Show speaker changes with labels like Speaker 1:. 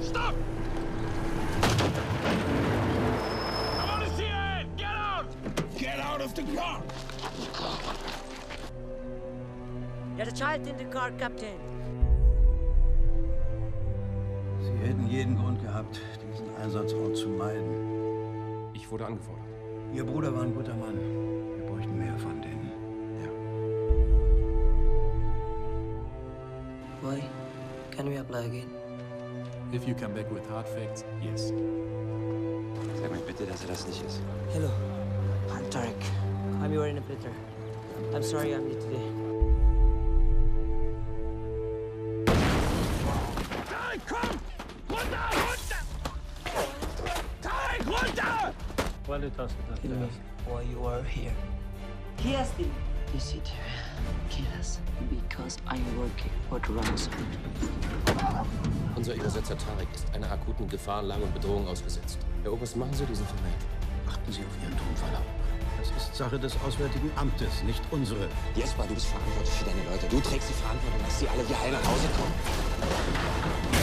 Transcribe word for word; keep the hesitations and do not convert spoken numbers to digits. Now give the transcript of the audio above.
Speaker 1: Stop! I want to see your head! Get out! Get out of the car!
Speaker 2: There's a child in the car, Captain.
Speaker 3: Sie hätten jeden Grund gehabt, diesen Einsatzort zu meiden.
Speaker 4: Ich wurde angefordert.
Speaker 3: Ihr Bruder war ein guter Mann. Wir bräuchten mehr von denen.
Speaker 4: Ja.
Speaker 5: Why? Can we apply again?
Speaker 6: If you come back with hard facts, yes.
Speaker 4: Sag mir bitte, dass er das nicht ist.
Speaker 5: Hello, I'm Tarek. I'm your interpreter. I'm sorry I'm late today.
Speaker 1: Tarek, komm! Runter, runter! Tarek, runter!
Speaker 5: Tell me why you are here. Kirsty! Is it kill us because I'm working for Ransom?
Speaker 4: Unser Übersetzer Tarek ist einer akuten Gefahrenlage und Bedrohung ausgesetzt. Herr Oberst, machen Sie diesen Vermerk.
Speaker 3: Achten Sie auf Ihren Tonfall. Das ist Sache des Auswärtigen Amtes, nicht unsere.
Speaker 7: Jesper, du bist verantwortlich für deine Leute. Du trägst die Verantwortung, dass sie alle hier heil nach Hause kommen.